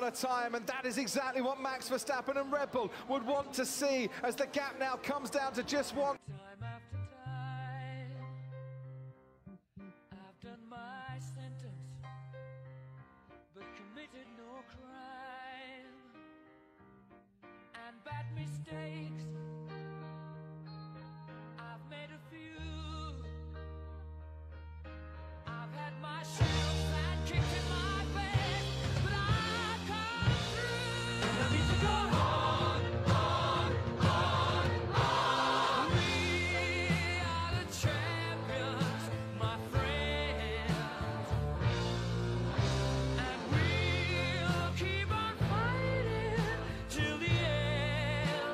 her time, and that is exactly what Max Verstappen and Red Bull would want to see as the gap now comes down to just one. Time after time, I've done my sentence, but committed no crime, and bad mistakes, I've made a few. I've had my shells and kicked in my face, but I've come through. And I need to go on, on, on, on. We are the champions, my friends, and we'll keep on fighting till the end.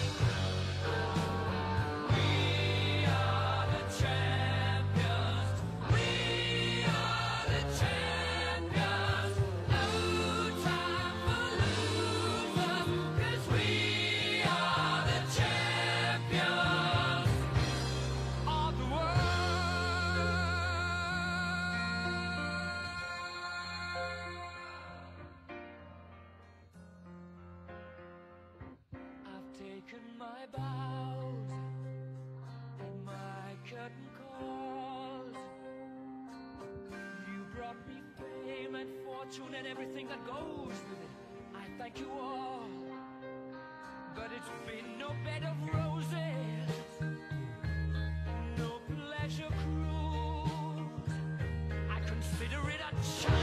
We are the champions. We are the champions. No time for losers, 'cause we are the champions of the world. I've taken my bows and my curtain calls. You brought me fame and fortune and everything that goes with it. I thank you all, but it's been no bed of roses, no pleasure cruise. I consider it a challenge.